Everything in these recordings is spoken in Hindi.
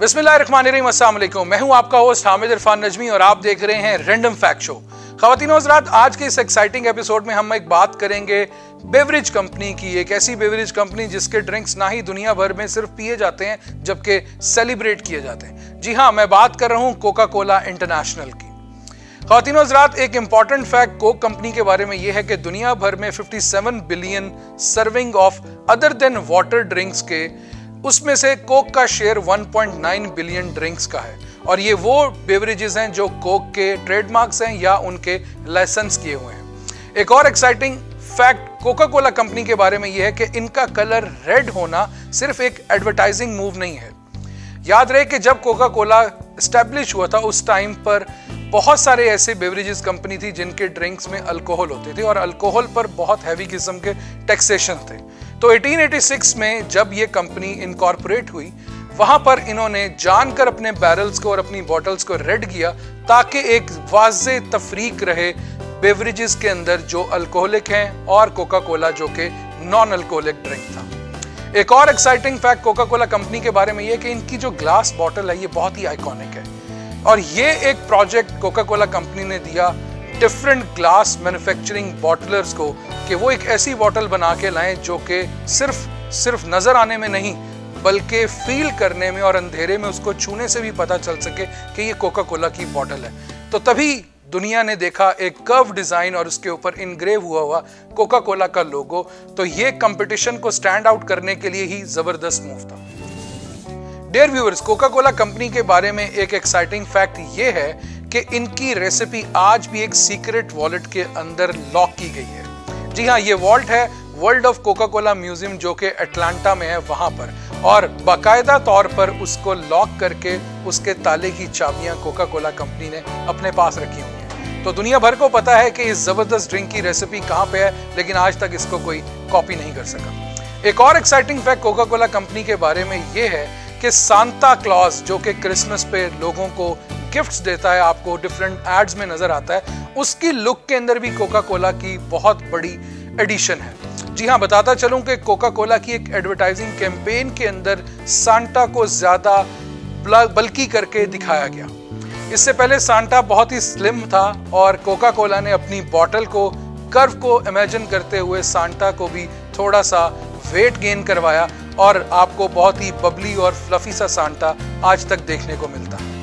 बिस्मिल्लाहिर्रहमानिर्रहीम, अस्सलाम वालेकुम। मैं हूं आपका होस्ट हामिद इरफान नजमी और आप देख रहे हैं रैंडम फैक्ट शो। ख़वातीन और हज़रात, आज के इस एक्साइटिंग एपिसोड में हम एक बात करेंगे बेवरेज कंपनी की, एक ऐसी बेवरेज कंपनी जिसके ड्रिंक्स ना ही दुनिया भर में सिर्फ पिए जाते हैं जबकि सेलिब्रेट किए जाते हैं। जी हाँ, मैं बात कर रहा हूं कोका कोला इंटरनेशनल की। ख़वातीन और हज़रात, एक इंपॉर्टेंट फैक्ट कोक कंपनी के बारे में यह है कि दुनिया भर में 57 billion serving of other than water drinks के, उसमें से कोक का शेयर 1.9 बिलियन ड्रिंक्स का है। और ये वो बेवरेजेस हैं जो कोक के ट्रेडमार्क्स हैं या उनके लाइसेंस किए हुए हैं। एक और exciting fact Coca Cola company के बारे में यह है कि इनका कलर रेड होना सिर्फ एक एडवर्टाइजिंग मूव नहीं है। याद रहे कि जब कोका कोला एस्टेब्लिश हुआ था उस टाइम पर बहुत सारे ऐसे बेवरेजेस कंपनी थी जिनके ड्रिंक्स में अल्कोहल होते थे और अल्कोहल पर बहुत हैवी किस्म के टैक्सेशन थे। तो 1886 में जब ये कंपनी इनकॉर्पोरेट हुई, वहां पर इन्होंने जानकर अपने बैरल्स को और अपनी बॉटल्स को रेड किया ताकि एक वाज़े तफरीक रहे बेवरेजेस के अंदर जो अल्कोहलिक हैं और कोका कोला जो कि नॉन अल्कोहलिक ड्रिंक था। एक और exciting fact Coca Cola company के बारे में यह कि इनकी जो ग्लास बॉटल है ये बहुत ही आइकॉनिक है और ये एक प्रोजेक्ट कोका कोला कंपनी ने दिया डिफरेंट ग्लास मैन्युफैक्चरिंग बॉटलर्स को कि वो एक ऐसी बॉटल बना के लाएं जो कि सिर्फ नजर आने में नहीं बल्कि फील करने में और अंधेरे में उसको छूने से भी पता चल सके कि ये कोका कोला की बॉटल है। तो तभी दुनिया ने देखा एक कर्व डिजाइन और उसके ऊपर इनग्रेव हुआ कोका कोला का लोगो। तो ये कंपटीशन को स्टैंड आउट करने के लिए ही जबरदस्त मूव था। Dear viewers, Coca Cola company के बारे में एक एक्साइटिंग फैक्ट ये है कि इनकी रेसिपी आज भी एक सीक्रेट वॉलेट के अंदर लॉक की गई है। जी हाँ, ये वॉल्ट है world of Coca Cola museum जो कि अटलांटा में है वहां पर, और बाकायदा तौर पर उसको लॉक करके उसके ताले की चाबियां कोका कोला कंपनी ने अपने पास रखी हुई हैं। तो दुनिया भर को पता है कि इस जबरदस्त ड्रिंक की रेसिपी कहां पे है, लेकिन आज तक इसको कोई कॉपी नहीं कर सका। एक और exciting fact Coca Cola company के बारे में ये है कि सांता क्लॉज जो कि क्रिसमस पे लोगों को गिफ्ट्स देता है, आपको डिफरेंट एड्स में नजर आता है, उसकी लुक के अंदर भी कोका कोला की बहुत बड़ी एडिशन है। जी हाँ, बताता चलूं कि कोका कोला की एक एडवर्टाइजिंग कैंपेन के अंदर सांता को ज्यादा बल्कि करके दिखाया गया। इससे पहले सांता बहुत ही स्लिम था और कोका कोला ने अपनी बॉटल को कर्व को इमेजिन करते हुए सांता को भी थोड़ा सा वेट गेन करवाया और आपको बहुत ही बबली और फ्लफी सा सांता आज तक देखने को मिलता है।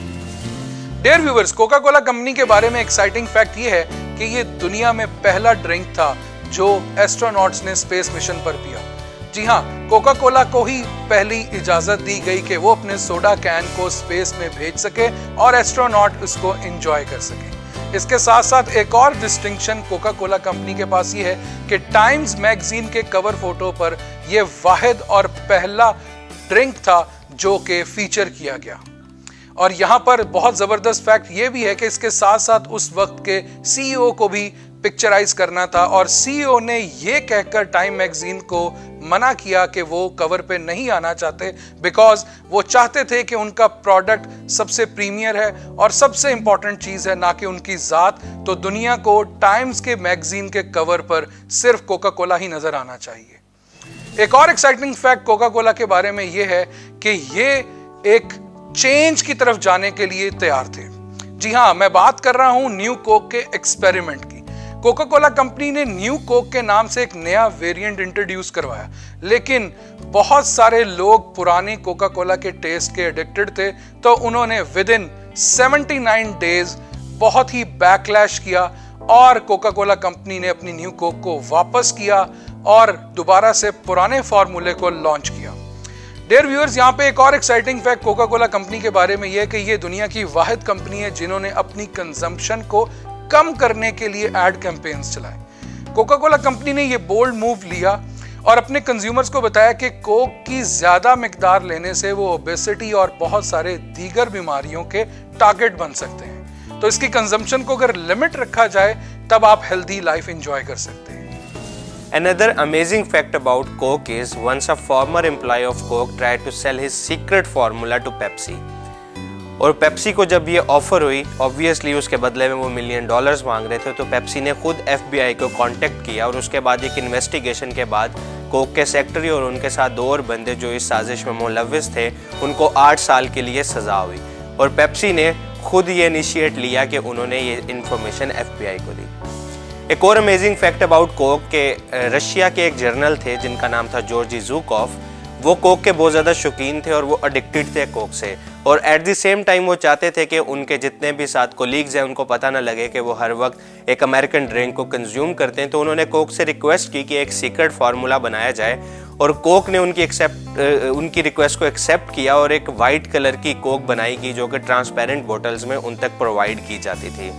Dear viewers, Coca Cola company के बारे में एक्साइटिंग फैक्ट ये है कि ये दुनिया में पहला ड्रिंक था जो एस्ट्रोनॉट्स ने स्पेस मिशन पर पिया। जी हाँ, कोका कोला को ही पहली इजाजत दी गई कि वो अपने सोडा कैन को स्पेस में भेज सके और एस्ट्रोनॉट उसको एंजॉय कर सके। इसके साथ साथ एक और डिस्टिंक्शन कोका कोला कंपनी के पास ये है कि टाइम्स मैगजीन के कवर फोटो पर यह वाहिद और पहला ड्रिंक था जो कि फीचर किया गया। और यहाँ पर बहुत जबरदस्त फैक्ट ये भी है कि इसके साथ साथ उस वक्त के सीईओ को भी पिक्चराइज करना था और सीईओ ने ये कहकर टाइम मैगजीन को मना किया कि वो कवर पे नहीं आना चाहते, बिकॉज वो चाहते थे कि उनका प्रोडक्ट सबसे प्रीमियर है और सबसे इंपॉर्टेंट चीज है, ना कि उनकी जात। तो दुनिया को टाइम्स के मैगजीन के कवर पर सिर्फ कोका कोला ही नजर आना चाहिए। एक और एक्साइटिंग फैक्ट कोका कोला के बारे में ये है कि ये एक चेंज की तरफ जाने के लिए तैयार थे। जी हाँ, मैं बात कर रहा हूं न्यू कोक के एक्सपेरिमेंट की। कोका कोला कंपनी ने न्यू कोक के नाम से एक नया वेरिएंट इंट्रोड्यूस करवाया, लेकिन बहुत सारे लोग पुराने कोका कोला के टेस्ट के एडिक्टेड थे, तो उन्होंने विद इन 79 डेज बहुत ही बैकलैश किया और कोका कोला कंपनी ने अपनी न्यू कोक को वापस किया और दोबारा से पुराने फॉर्मूले को लॉन्च किया। डियर व्यूअर्स, यहाँ पे एक और exciting fact Coca Cola company के बारे में यह है कि ये दुनिया की वाहिद कंपनी है जिन्होंने अपनी कंजम्पशन को कम करने के लिए एड कैंपेन्स चलाए। कोका कोला कंपनी ने ये बोल्ड मूव लिया और अपने कंज्यूमर्स को बताया कि कोक की ज्यादा मिकदार लेने से वो ओबेसिटी और बहुत सारे दीगर बीमारियों के टारगेट बन सकते हैं। तो इसकी कंजम्पशन को अगर लिमिट रखा जाए तब आप हेल्दी लाइफ एंजॉय कर सकते हैं। Another amazing fact about Coke is once a former employee of Coke tried to sell his secret formula to Pepsi. और पेप्सी को जब ये ऑफर हुई, ऑब्वियसली उसके बदले में वो $1 मिलियन मांग रहे थे, तो पेप्सी ने खुद FBI को कांटेक्ट किया और उसके बाद एक इन्वेस्टिगेशन के बाद कोक के सेक्रेटरी और उनके साथ 2 और बंदे जो इस साजिश में मुलव्विस थे उनको 8 साल के लिए सज़ा हुई। और पेप्सी ने खुद ये इनिशिएट लिया कि उन्होंने ये इन्फॉर्मेशन FBI को दी। एक और अमेजिंग फैक्ट अबाउट कोक के रशिया के एक जर्नल थे जिनका नाम था जॉर्जी ज़ुकॉफ। वो कोक के बहुत ज़्यादा शौकीन थे और वो एडिक्टेड थे कोक से, और एट द सेम टाइम वो चाहते थे कि उनके जितने भी साथ कोलीग्स हैं उनको पता ना लगे कि वो हर वक्त एक अमेरिकन ड्रिंक को कंज्यूम करते हैं। तो उन्होंने कोक से रिक्वेस्ट की कि एक सीक्रेट फार्मूला बनाया जाए, और कोक ने उनकी रिक्वेस्ट को एक्सेप्ट किया और एक वाइट कलर की कोक बनाई गई जो कि ट्रांसपेरेंट बोटल्स में उन तक प्रोवाइड की जाती थी।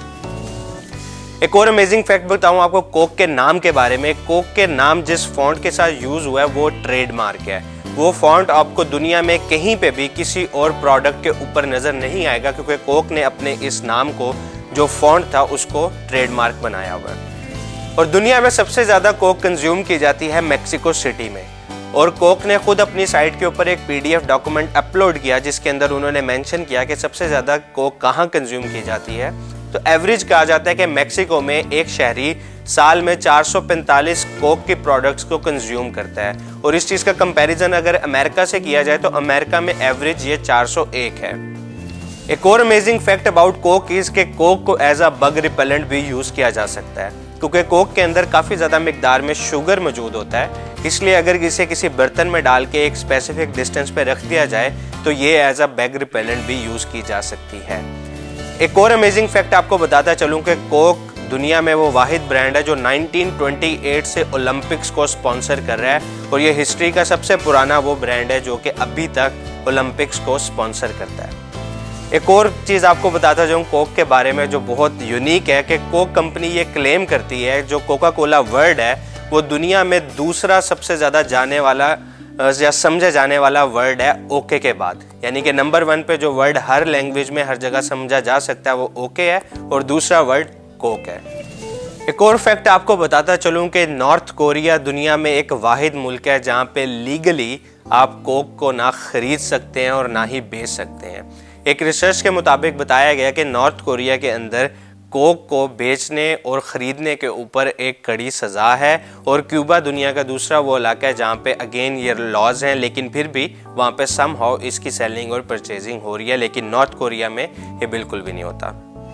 एक और अमेजिंग फैक्ट बताऊं आपको कोक के नाम के बारे में। कोक के नाम जिस फॉन्ट के साथ यूज हुआ है वो ट्रेडमार्क है। वो फॉन्ट आपको दुनिया में कहीं पे भी किसी और प्रोडक्ट के ऊपर नजर नहीं आएगा, क्योंकि कोक ने अपने इस नाम को, जो फॉन्ट था, उसको ट्रेडमार्क बनाया हुआ है। और दुनिया में सबसे ज्यादा कोक कंज्यूम की जाती है मैक्सिको सिटी में, और कोक ने खुद अपनी साइट के ऊपर एक PDF डॉक्यूमेंट अपलोड किया जिसके अंदर उन्होंने मेंशन किया कि सबसे ज्यादा कोक कहाँ कंज्यूम की जाती है। तो एवरेज कहा जाता है कि मैक्सिको में एक शहरी साल में 445 कोक के प्रोडक्ट्स को कंज्यूम करता है, और इस चीज़ का कंपैरिजन अगर अमेरिका से किया जाए तो अमेरिका में एवरेज ये 401 है। एक और amazing fact about Coke is के कोक को एज अ बग रिपेलेंट भी यूज़ किया जा सकता है, क्योंकि कोक के अंदर काफ़ी ज़्यादा मिकदार में शुगर मौजूद होता है, इसलिए अगर इसे किसी बर्तन में डाल के एक स्पेसिफिक डिस्टेंस पे रख दिया जाए तो ये एज अ बग रिपेलेंट भी यूज़ की जा सकती है। एक और अमेजिंग फैक्ट आपको बताता चलूँ कि कोक दुनिया में वो वाहिद ब्रांड है जो 1928 से ओलंपिक्स को स्पॉन्सर कर रहा है, और ये हिस्ट्री का सबसे पुराना वो ब्रांड है जो कि अभी तक ओलंपिक्स को स्पॉन्सर करता है। एक और चीज़ आपको बताता जाऊँ कोक के बारे में जो बहुत यूनिक है कि कोक कंपनी ये क्लेम करती है जो कोका कोला वर्ड है वो दुनिया में दूसरा सबसे ज़्यादा जाने वाला या समझा जाने वाला वर्ड है ओके के बाद, यानी कि नंबर 1 पे जो वर्ड हर लैंग्वेज में हर जगह समझा जा सकता है वो ओके है, और दूसरा वर्ड कोक है। एक और फैक्ट आपको बताता चलूं कि नॉर्थ कोरिया दुनिया में एक वाहिद मुल्क है जहां पे लीगली आप कोक को ना खरीद सकते हैं और ना ही बेच सकते हैं। एक रिसर्च के मुताबिक बताया गया कि नॉर्थ कोरिया के अंदर कोक को बेचने और ख़रीदने के ऊपर एक कड़ी सज़ा है, और क्यूबा दुनिया का दूसरा वो इलाका है जहाँ पे अगेन ये लॉज हैं, लेकिन फिर भी वहाँ पे समहाउ इसकी सेलिंग और परचेजिंग हो रही है, लेकिन नॉर्थ कोरिया में ये बिल्कुल भी नहीं होता।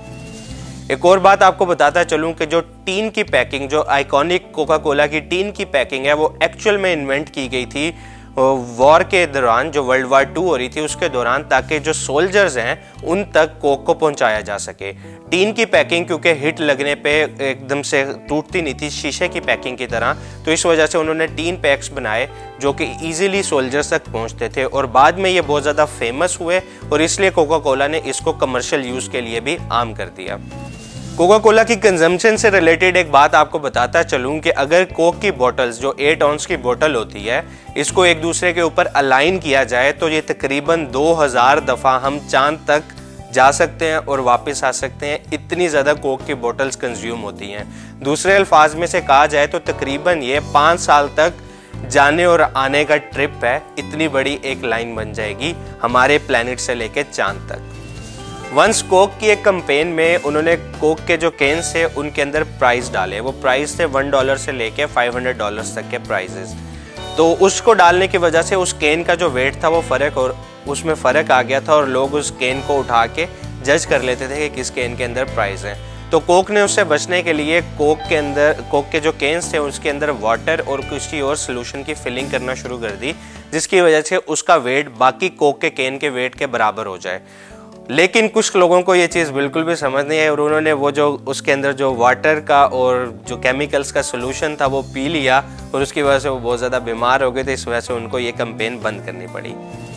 एक और बात आपको बताता चलूँ कि जो टीन की पैकिंग, जो आइकॉनिक कोका कोला की टीन की पैकिंग है, वो एक्चुअल में इन्वेंट की गई थी वॉर के दौरान, जो वर्ल्ड वार 2 हो रही थी उसके दौरान, ताकि जो सोल्जर्स हैं उन तक कोक को पहुंचाया जा सके। टीन की पैकिंग क्योंकि हिट लगने पे एकदम से टूटती नहीं थी शीशे की पैकिंग की तरह, तो इस वजह से उन्होंने टीन पैक्स बनाए जो कि ईजिली सोल्जर्स तक पहुंचते थे, और बाद में ये बहुत ज़्यादा फेमस हुए और इसलिए कोका कोला ने इसको कमर्शियल यूज़ के लिए भी आम कर दिया। कोका कोला की कंजम्पशन से रिलेटेड एक बात आपको बताता चलूँ कि अगर कोक की बॉटल्स जो 8 ऑन्स की बोतल होती है इसको एक दूसरे के ऊपर अलाइन किया जाए तो ये तकरीबन 2000 दफ़ा हम चांद तक जा सकते हैं और वापस आ सकते हैं, इतनी ज़्यादा कोक की बोतल्स कंज्यूम होती हैं। दूसरे अल्फाज में से कहा जाए तो तकरीबन ये 5 साल तक जाने और आने का ट्रिप है, इतनी बड़ी एक लाइन बन जाएगी हमारे प्लैनेट से लेके चांद तक। वंस कोक की एक कैंपेन में उन्होंने कोक के जो केन्स थे उनके अंदर प्राइस डाले, वो प्राइस थे $1 से लेके $500 तक के प्राइजेस। तो उसको डालने की वजह से उस केन का जो वेट था वो उसमें फ़र्क आ गया था, और लोग उस केन को उठा के जज कर लेते थे कि किस केन के अंदर प्राइस है। तो कोक ने उससे बचने के लिए कोक के जो केन्स थे उसके अंदर वाटर और किसी और सोल्यूशन की फिलिंग करना शुरू कर दी, जिसकी वजह से उसका वेट बाकी कोक के केन के वेट के बराबर हो जाए। लेकिन कुछ लोगों को ये चीज़ बिल्कुल भी समझ नहीं है और उन्होंने वो जो उसके अंदर जो वाटर का और जो केमिकल्स का सोल्यूशन था वो पी लिया, और उसकी वजह से वो बहुत ज़्यादा बीमार हो गए थे, इस वजह से उनको ये कैंपेन बंद करनी पड़ी।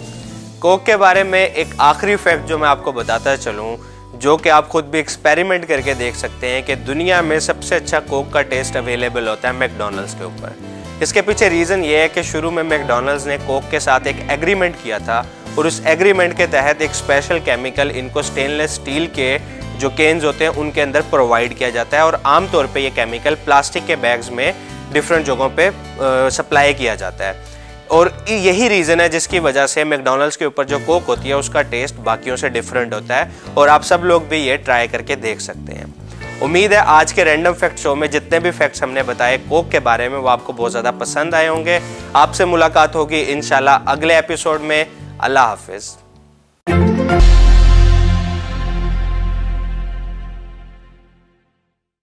कोक के बारे में एक आखिरी फैक्ट जो मैं आपको बताता चलूँ, जो कि आप खुद भी एक्सपेरिमेंट करके देख सकते हैं कि दुनिया में सबसे अच्छा कोक का टेस्ट अवेलेबल होता है मैकडॉनल्ड्स के ऊपर। इसके पीछे रीज़न ये है कि शुरू में मैकडॉनल्ड्स ने कोक के साथ एक एग्रीमेंट किया था, और उस एग्रीमेंट के तहत एक स्पेशल केमिकल इनको स्टेनलेस स्टील के जो केन्स होते हैं उनके अंदर प्रोवाइड किया जाता है, और आमतौर पे ये केमिकल प्लास्टिक के बैग्स में डिफरेंट जगहों पे सप्लाई किया जाता है। और यही रीज़न है जिसकी वजह से मैकडॉनल्ड्स के ऊपर जो कोक होती है उसका टेस्ट बाकियों से डिफरेंट होता है, और आप सब लोग भी ये ट्राई करके देख सकते हैं। उम्मीद है आज के रैंडम फैक्ट शो में जितने भी फैक्ट्स हमने बताए कोक के बारे में वो आपको बहुत ज़्यादा पसंद आए होंगे। आपसे मुलाकात होगी इंशाल्लाह अगले एपिसोड में। अल्लाह हाफिज़।